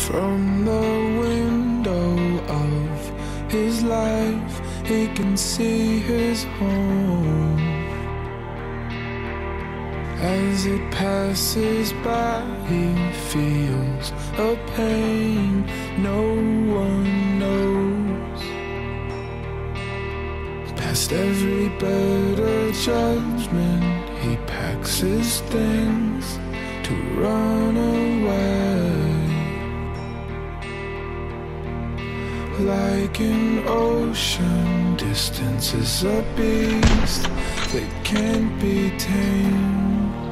From the window of his life, he can see his home. As it passes by, he feels a pain no one knows. Past every better judgment, he packs his things to run away. Like an ocean, distance is a beast that can't be tamed.